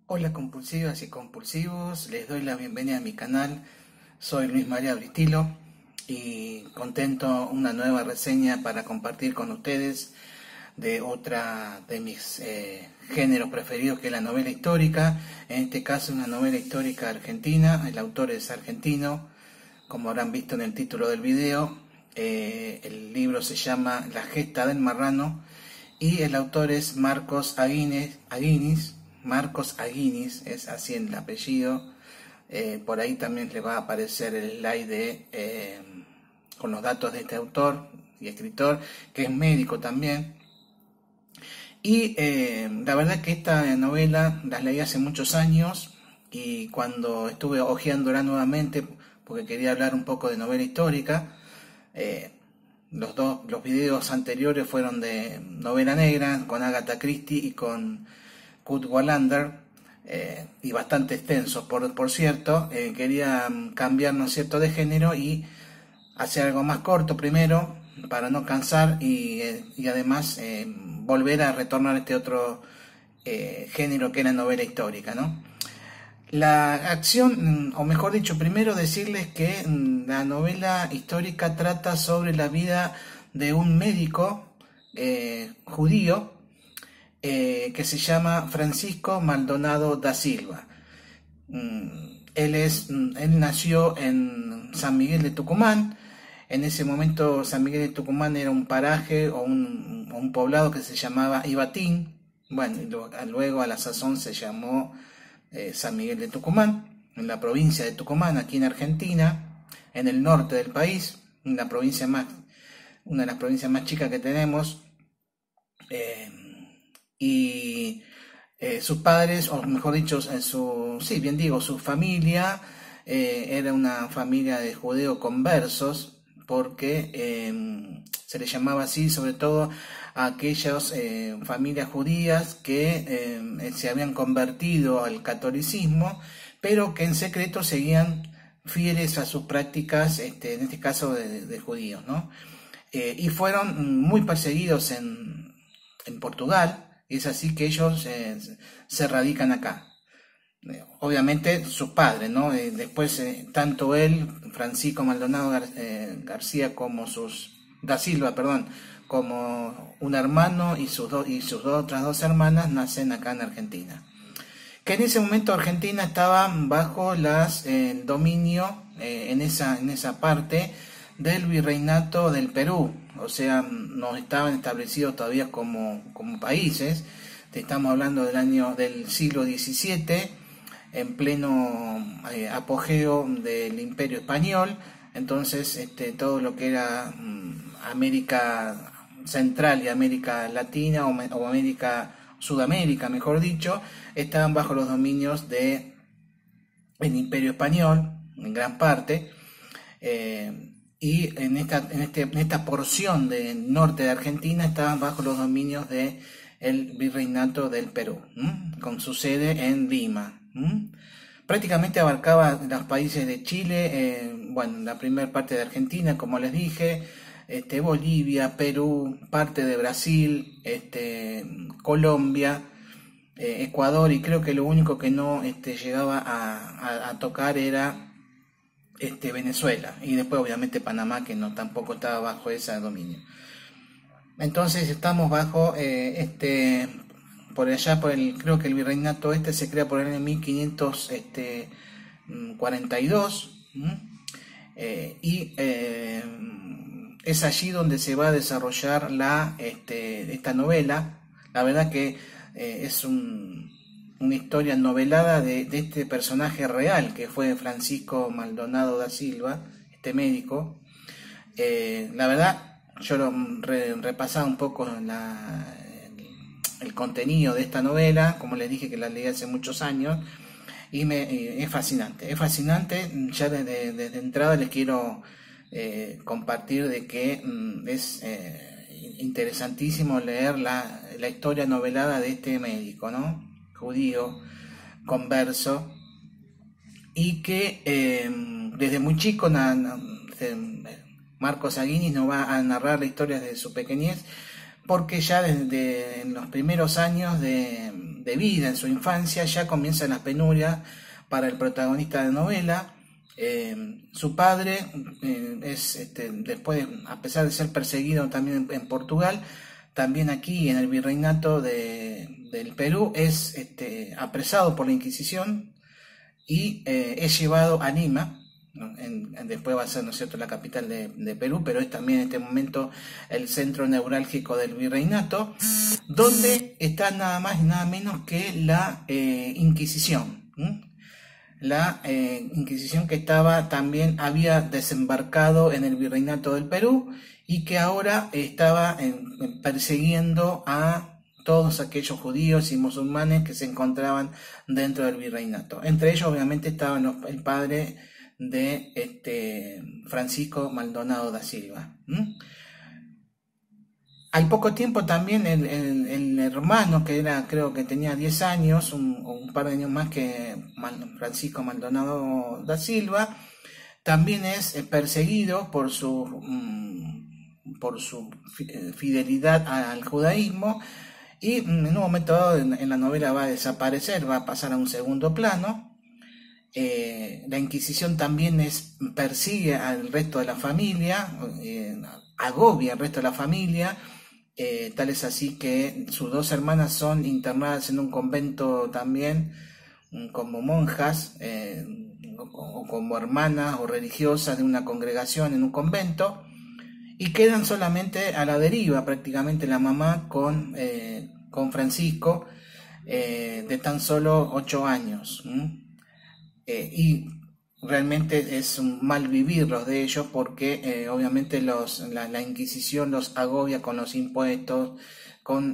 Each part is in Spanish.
Hola compulsivas y compulsivos, les doy la bienvenida a mi canal. Soy Luis María Bristilo y contento una nueva reseña para compartir con ustedes de otra de mis géneros preferidos, que es la novela histórica. En este caso una novela histórica argentina, el autor es argentino, como habrán visto en el título del video. El libro se llama La gesta del marrano y el autor es Marcos Aguinis, es así el apellido. Por ahí también le va a aparecer el slide con los datos de este autor y escritor, que es médico también. Y la verdad que esta novela la leí hace muchos años, y cuando estuve hojeándola nuevamente, porque quería hablar un poco de novela histórica, los videos anteriores fueron de novela negra con Agatha Christie y con Kurt Wallander, y bastante extensos por cierto. Quería cambiar, ¿no es cierto?, de género y hacer algo más corto primero para no cansar, y además volver a retornar a este otro género que es la novela histórica, ¿no? La acción, o mejor dicho, primero decirles que la novela histórica trata sobre la vida de un médico judío que se llama Francisco Maldonado da Silva. Él nació en San Miguel de Tucumán. En ese momento San Miguel de Tucumán era un paraje o un poblado que se llamaba Ibatín. Bueno, y luego a la sazón se llamó San Miguel de Tucumán, en la provincia de Tucumán, aquí en Argentina, en el norte del país, una de las provincias más chicas que tenemos. Y sus padres, o mejor dicho, su familia era una familia de judeos conversos, porque se les llamaba así sobre todo a aquellas familias judías que se habían convertido al catolicismo, pero que en secreto seguían fieles a sus prácticas, en este caso de judíos, ¿no? Y fueron muy perseguidos en Portugal. Es así que ellos se radican acá. Obviamente sus padres, ¿no? Después tanto él, Francisco Maldonado García, como da Silva, perdón, como un hermano y sus otras dos hermanas nacen acá en Argentina. Que en ese momento Argentina estaba bajo el dominio en esa parte del virreinato del Perú, o sea, no estaban establecidos todavía como países. Estamos hablando del siglo XVII, en pleno apogeo del Imperio Español. Entonces todo lo que era América Central y América Latina, o Sudamérica, mejor dicho, estaban bajo los dominios del Imperio Español en gran parte. Y en esta porción del norte de Argentina estaban bajo los dominios del virreinato del Perú, con su sede en Lima. Prácticamente abarcaba los países de Chile, la primera parte de Argentina, como les dije, Bolivia, Perú, parte de Brasil, Colombia, Ecuador, y creo que lo único que no llegaba a tocar era Venezuela, y después obviamente Panamá, que no tampoco estaba bajo ese dominio. Entonces estamos bajo por allá, creo que el virreinato se crea por el año 1542, y es allí donde se va a desarrollar esta novela. La verdad que es una historia novelada de este personaje real que fue Francisco Maldonado da Silva, este médico. La verdad, yo repasaba un poco el contenido de esta novela, como les dije que la leí hace muchos años, y es fascinante. Ya desde entrada les quiero compartir de que es interesantísimo leer la historia novelada de este médico, ¿no?, judío, converso, y que desde muy chico Marcos Aguinis nos va a narrar la historia desde su pequeñez, porque ya desde en los primeros años de vida, en su infancia, ya comienzan las penurias para el protagonista de la novela. Su padre después, a pesar de ser perseguido también en Portugal, también aquí en el virreinato del Perú, es apresado por la Inquisición y es llevado a Lima. Después va a ser, ¿no es cierto?, la capital de Perú, pero es también en este momento el centro neurálgico del virreinato, donde está nada más y nada menos que la Inquisición. La Inquisición que también había desembarcado en el virreinato del Perú y que ahora estaba persiguiendo a todos aquellos judíos y musulmanes que se encontraban dentro del virreinato. Entre ellos obviamente estaba el padre de Francisco Maldonado da Silva. Al poco tiempo también el hermano, que creo que tenía 10 años, un par de años más que Francisco Maldonado da Silva, también es perseguido por su fidelidad al judaísmo, y en un momento dado en la novela va a desaparecer, va a pasar a un segundo plano. La Inquisición también persigue al resto de la familia, agobia al resto de la familia, tal es así que sus dos hermanas son internadas en un convento también, como monjas, o como hermanas o religiosas de una congregación en un convento, y quedan solamente a la deriva prácticamente la mamá con Francisco, de tan solo 8 años. Y realmente es un mal vivir los de ellos, porque obviamente la Inquisición los agobia con los impuestos, con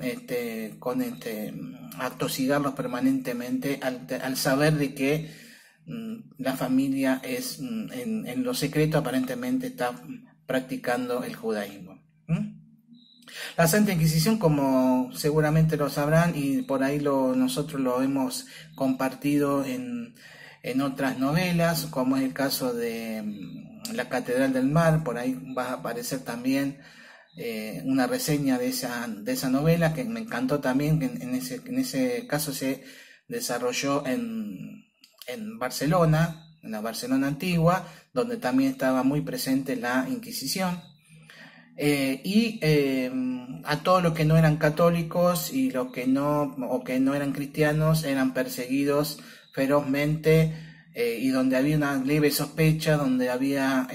atosigarlos permanentemente al saber de que la familia en lo secreto aparentemente está practicando el judaísmo. La Santa Inquisición, como seguramente lo sabrán, y por ahí nosotros lo hemos compartido en otras novelas, como es el caso de La Catedral del Mar. Por ahí va a aparecer también una reseña de esa novela, que me encantó también, que en ese caso se desarrolló en Barcelona, en la Barcelona antigua, donde también estaba muy presente la Inquisición. Y a todos los que no eran católicos y los que no eran cristianos eran perseguidos ferozmente, y donde había una leve sospecha, donde había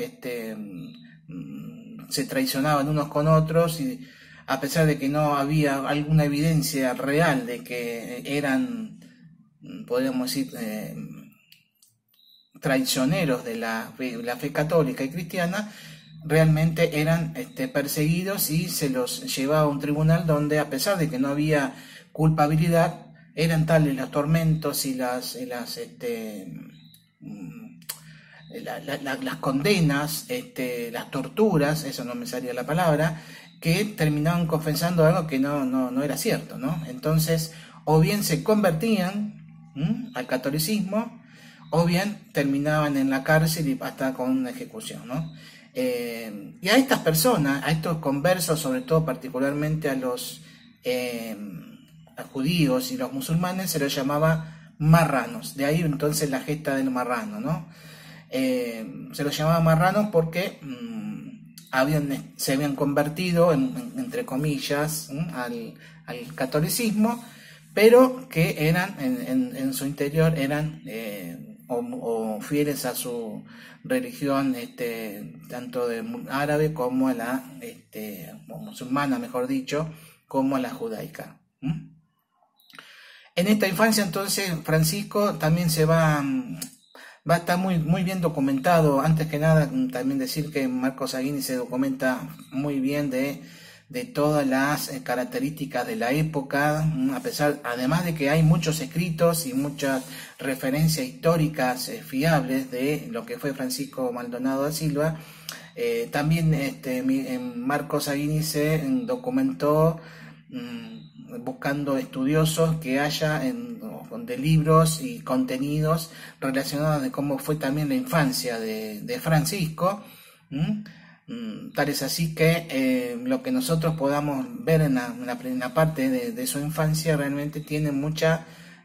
se traicionaban unos con otros, y a pesar de que no había alguna evidencia real de que eran, podríamos decir, traicioneros de la fe católica y cristiana, realmente eran perseguidos y se los llevaba a un tribunal donde, a pesar de que no había culpabilidad, eran tales los tormentos y las condenas, las torturas, eso no me salía la palabra, que terminaban confesando algo que no era cierto, ¿no? Entonces, o bien se convertían al catolicismo, o bien terminaban en la cárcel y hasta con una ejecución, ¿no? Y a estas personas, a estos conversos, sobre todo particularmente a los a judíos y los musulmanes, se los llamaba marranos. De ahí entonces la gesta del marrano, ¿no? Se los llamaba marranos porque se habían convertido, entre comillas, al catolicismo, pero que eran en su interior eran o fieles a su religión, tanto árabe como a la o musulmana, mejor dicho, como a la judaica. En esta infancia entonces Francisco también va a estar muy bien documentado. Antes que nada, también decir que Marcos Aguini se documenta muy bien de todas las características de la época, además de que hay muchos escritos y muchas referencias históricas fiables de lo que fue Francisco Maldonado da Silva. También Marcos Aguini se documentó buscando estudiosos que haya de libros y contenidos relacionados de cómo fue también la infancia de Francisco, Tal es así que lo que nosotros podamos ver en la parte de su infancia realmente tiene mucha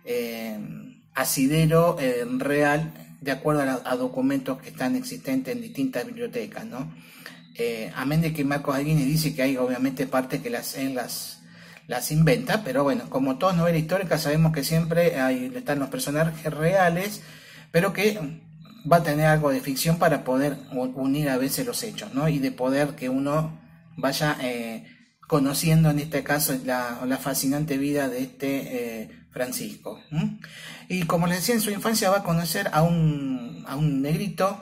asidero real, de acuerdo a documentos que están existentes en distintas bibliotecas, ¿no? Amén de que Marcos Aguirre dice que hay obviamente partes que él las inventa, pero bueno, como toda novela histórica sabemos que siempre están los personajes reales, pero que va a tener algo de ficción para poder unir a veces los hechos, ¿no? Y de poder que uno vaya conociendo en este caso la fascinante vida de este Francisco. Y como les decía, en su infancia va a conocer a un negrito,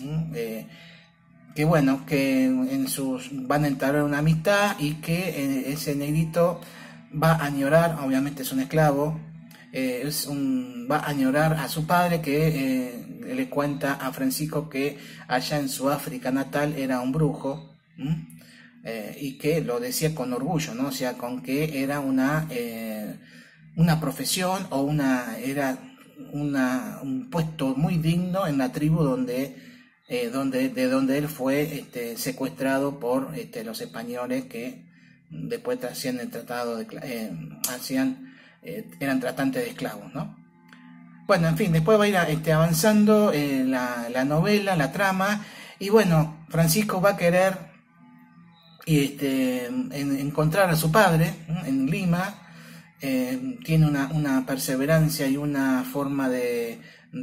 que bueno, que van a entablar una amistad y que ese negrito va a añorar, obviamente es un esclavo, va a añorar a su padre que le cuenta a Francisco que allá en su África natal era un brujo, y que lo decía con orgullo, ¿no? O sea, con que era una profesión o era un puesto muy digno en la tribu de donde él fue secuestrado por los españoles que después hacían el tratado eran tratantes de esclavos, ¿no? Bueno, en fin, después va a ir avanzando la novela, la trama, y bueno, Francisco va a querer encontrar a su padre en Lima. Tiene una perseverancia y una forma de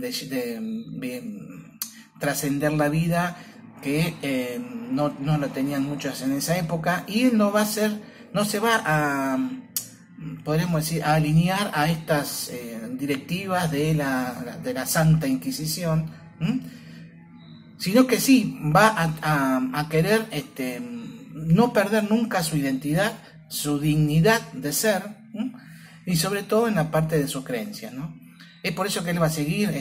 trascender la vida que no lo tenían muchos en esa época, y él no se va podríamos decir, a alinear a estas directivas de la Santa Inquisición, sino que sí va a querer no perder nunca su identidad, su dignidad de ser, y sobre todo en la parte de sus creencias, ¿no? Es por eso que él va a seguir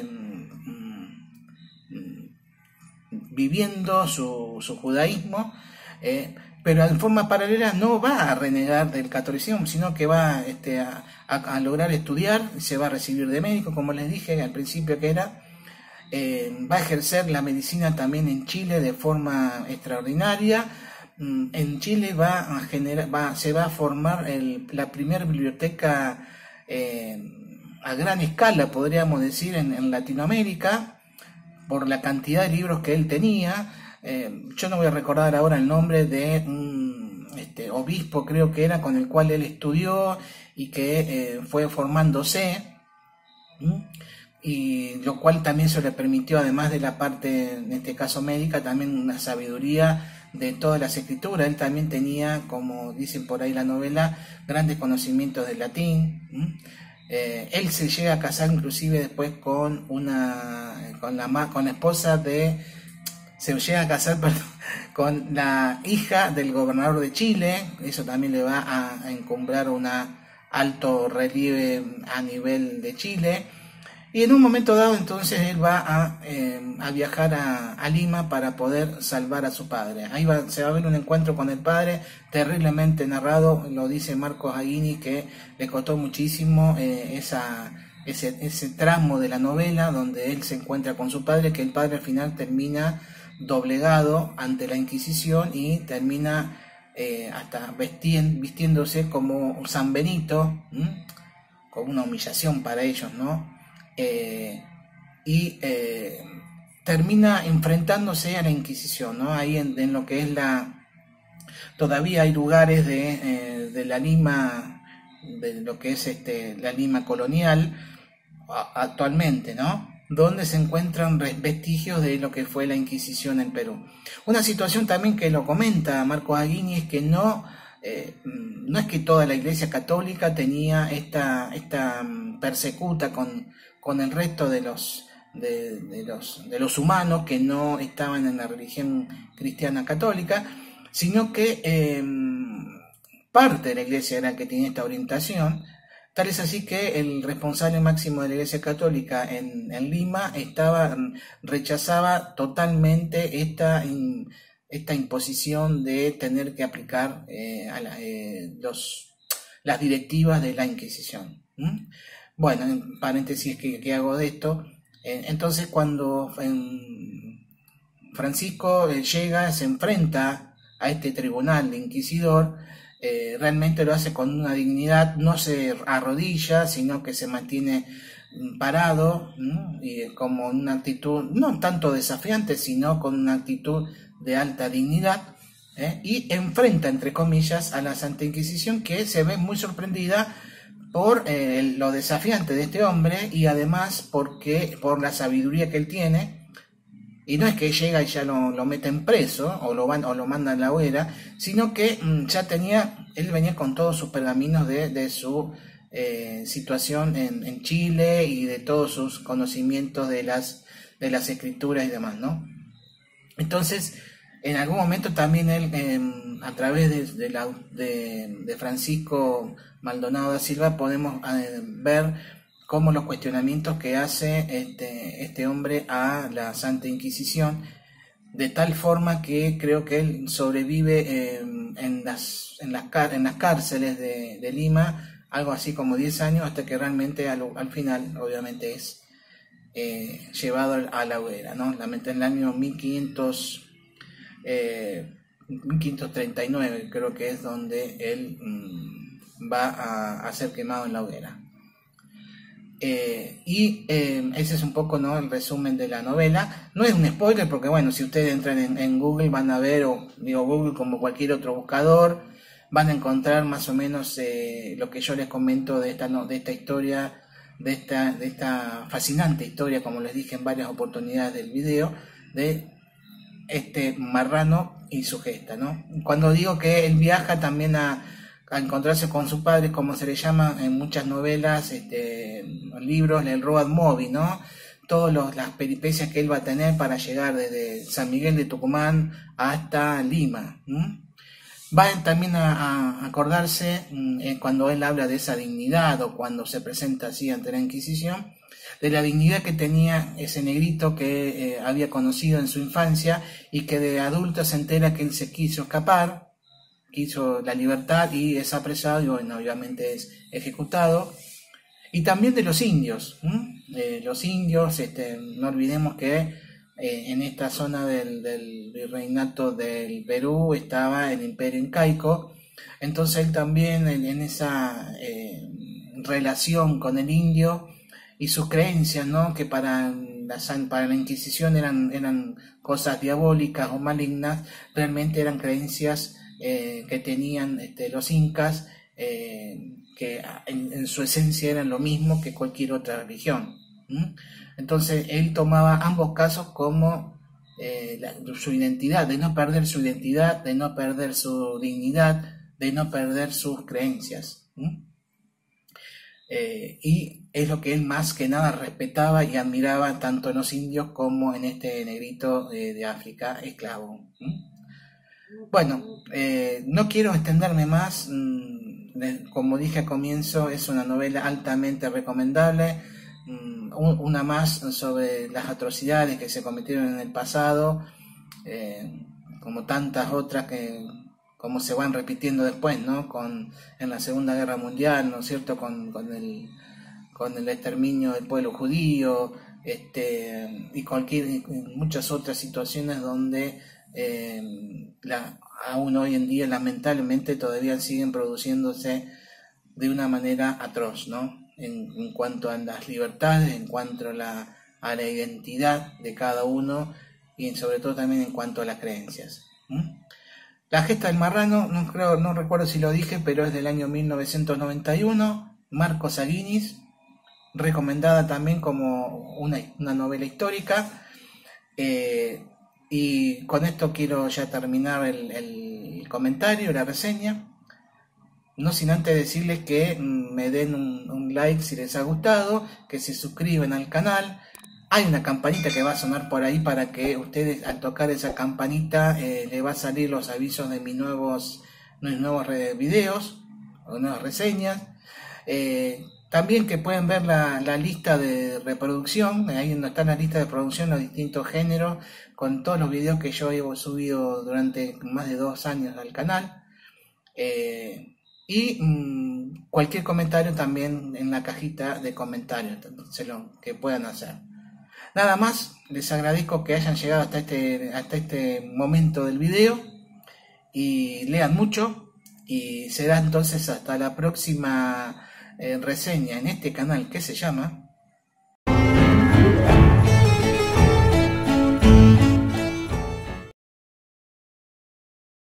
viviendo su judaísmo, pero en forma paralela no va a renegar del catolicismo, sino que va a lograr estudiar, se va a recibir de médico, como les dije al principio que era, va a ejercer la medicina también en Chile de forma extraordinaria. En Chile se va a formar la primera biblioteca a gran escala, podríamos decir, en Latinoamérica, por la cantidad de libros que él tenía. Yo no voy a recordar ahora el nombre de un obispo, creo que era, con el cual él estudió y que fue formándose, y lo cual también se le permitió, además de la parte, en este caso médica, también una sabiduría de todas las escrituras. Él también tenía, como dicen por ahí la novela, grandes conocimientos del latín. Él se llega a casar inclusive después con la esposa de... Se llega a casar, perdón, con la hija del gobernador de Chile. Eso también le va a encumbrar un alto relieve a nivel de Chile. Y en un momento dado, entonces, él va a viajar a Lima para poder salvar a su padre. Ahí se va a ver un encuentro con el padre, terriblemente narrado, lo dice Marcos Aguini, que le costó muchísimo ese tramo de la novela donde él se encuentra con su padre, que el padre al final termina doblegado ante la Inquisición y termina hasta vistiéndose como San Benito, como una humillación para ellos, ¿no? Termina enfrentándose a la Inquisición, ¿no? Ahí en lo que es todavía hay lugares de la Lima, de lo que es la Lima colonial actualmente, ¿no? Donde se encuentran vestigios de lo que fue la Inquisición en Perú. Una situación también que lo comenta Marcos Aguini es que no es que toda la Iglesia Católica tenía esta persecuta con el resto de los humanos que no estaban en la religión cristiana católica, sino que parte de la Iglesia era la que tenía esta orientación. Tal es así que el responsable máximo de la Iglesia Católica en Lima rechazaba totalmente esta imposición de tener que aplicar las directivas de la Inquisición. Bueno, en paréntesis que hago de esto, entonces cuando Francisco llega, se enfrenta a este tribunal de inquisidor, realmente lo hace con una dignidad, no se arrodilla, sino que se mantiene parado, ¿no? Y como una actitud no tanto desafiante, sino con una actitud de alta dignidad, y enfrenta, entre comillas, a la Santa Inquisición, que se ve muy sorprendida por lo desafiante de este hombre, y además por la sabiduría que él tiene. Y no es que llega y ya lo meten preso o lo mandan a la hoguera, sino que él venía con todos sus pergaminos de su situación en Chile, y de todos sus conocimientos de las escrituras y demás, ¿no? Entonces, en algún momento también él, a través de Francisco Maldonado da Silva, podemos ver cómo los cuestionamientos que hace este hombre a la Santa Inquisición, de tal forma que creo que él sobrevive en las cárceles de Lima, algo así como 10 años, hasta que realmente al final, obviamente, es llevado a la hoguera, ¿no? En el año 1539, creo que es donde él va a ser quemado en la hoguera. Ese es un poco, ¿no?, el resumen de la novela. No es un spoiler, porque bueno, si ustedes entran en Google van a ver, o digo Google como cualquier otro buscador, van a encontrar más o menos lo que yo les comento de esta historia, de esta fascinante historia, como les dije en varias oportunidades del video, de este marrano y su gesta, ¿no? Cuando digo que él viaja también a encontrarse con sus padres, como se le llama en muchas novelas, libros, el road movie, ¿no? Todas las peripecias que él va a tener para llegar desde San Miguel de Tucumán hasta Lima. Va también a acordarse, cuando él habla de esa dignidad, o cuando se presenta así ante la Inquisición, de la dignidad que tenía ese negrito que había conocido en su infancia, y que de adulto se entera que él se quiso escapar, quiso la libertad, y es apresado y bueno, obviamente es ejecutado. Y también de los indios, los indios, no olvidemos que en esta zona del virreinato del Perú estaba el Imperio Incaico. Entonces él también en esa relación con el indio y sus creencias, ¿no?, que para la Inquisición eran cosas diabólicas o malignas, realmente eran creencias que tenían los incas, que en su esencia eran lo mismo que cualquier otra religión. Entonces él tomaba ambos casos como su identidad, de no perder su identidad, de no perder su dignidad, de no perder sus creencias. Y es lo que él más que nada respetaba y admiraba, tanto en los indios como en este negrito de África esclavo. Bueno, no quiero extenderme más. Como dije al comienzo, es una novela altamente recomendable, una más sobre las atrocidades que se cometieron en el pasado, como tantas otras que como se van repitiendo después, ¿no?, en la Segunda Guerra Mundial, ¿no es cierto?, con el exterminio del pueblo judío, y muchas otras situaciones donde aún hoy en día lamentablemente todavía siguen produciéndose de una manera atroz, ¿no?, en cuanto a las libertades, en cuanto a la identidad de cada uno, y sobre todo también en cuanto a las creencias. La gesta del marrano, no recuerdo si lo dije, pero es del año 1991, Marco Saguinis, recomendada también como una novela histórica. Y con esto quiero ya terminar el comentario, la reseña. No sin antes decirles que me den un like si les ha gustado, que se suscriban al canal. Hay una campanita que va a sonar por ahí para que ustedes, al tocar esa campanita, le va a salir los avisos de mis nuevos videos o nuevas reseñas. También que pueden ver la lista de reproducción, ahí donde está la lista de reproducción, los distintos géneros, con todos los videos que yo he subido durante más de 2 años al canal. Y cualquier comentario también en la cajita de comentarios, que puedan hacer. Nada más, les agradezco que hayan llegado hasta este momento del video y lean mucho, y será entonces hasta la próxima reseña en este canal que se llama